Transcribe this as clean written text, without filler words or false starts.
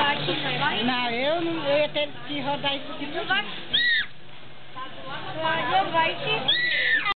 rodar aqui, não vai? Não, eu ia ter que rodar isso aqui. Não vai? Não vai,